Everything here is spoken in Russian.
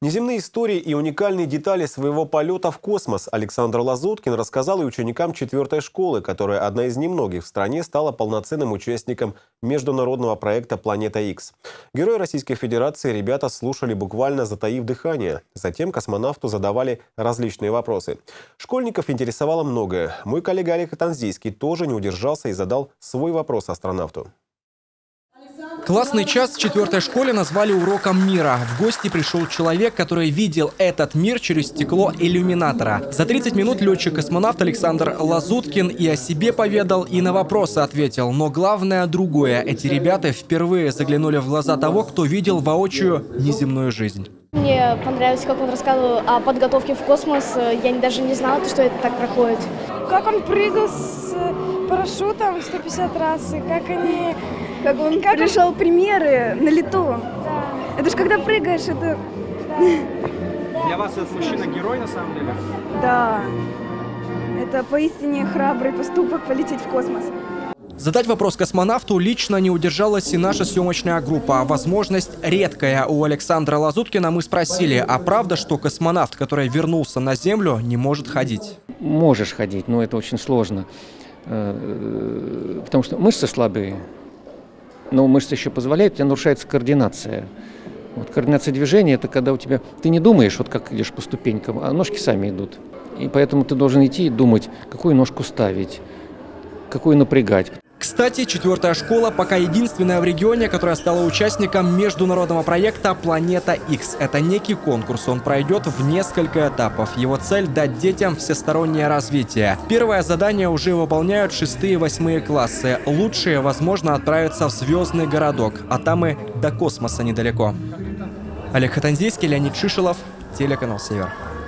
Неземные истории и уникальные детали своего полета в космос Александр Лазуткин рассказал и ученикам 4-й школы, которая одна из немногих в стране стала полноценным участником международного проекта «Планета Х». Герои Российской Федерации ребята слушали, буквально затаив дыхание. Затем космонавту задавали различные вопросы. Школьников интересовало многое. Мой коллега Олег Хатанзийский тоже не удержался и задал свой вопрос астронавту. Классный час в 4-й школе назвали уроком мира. В гости пришел человек, который видел этот мир через стекло иллюминатора. За 30 минут летчик-космонавт Александр Лазуткин и о себе поведал, и на вопросы ответил. Но главное другое. Эти ребята впервые заглянули в глаза того, кто видел воочию неземную жизнь. Мне понравилось, как он рассказывал о подготовке в космос. Я даже не знала, что это так проходит. Как он прыгал с парашютом 150 раз, и как он решал примеры на лету. Да. Это же когда прыгаешь, это... Да. Для вас этот мужчина герой на самом деле? Да. Это поистине храбрый поступок полететь в космос. Задать вопрос космонавту лично не удержалась и наша съемочная группа. Возможность редкая у Александра Лазуткина. Мы спросили, а правда, что космонавт, который вернулся на Землю, не может ходить? Можешь ходить, но это очень сложно, потому что мышцы слабые, но мышцы еще позволяют, у тебя нарушается координация. Вот координация движения – это когда у тебя, ты не думаешь, вот как идешь по ступенькам, а ножки сами идут. И поэтому ты должен идти и думать, какую ножку ставить, какую напрягать. Кстати, 4-я школа пока единственная в регионе, которая стала участником международного проекта «Планета Х». Это некий конкурс, он пройдет в несколько этапов. Его цель – дать детям всестороннее развитие. Первое задание уже выполняют 6-е и 8-е классы. Лучшие, возможно, отправятся в звездный городок, а там и до космоса недалеко. Олег Хатанзийский, Леонид Шишелов, телеканал «Север».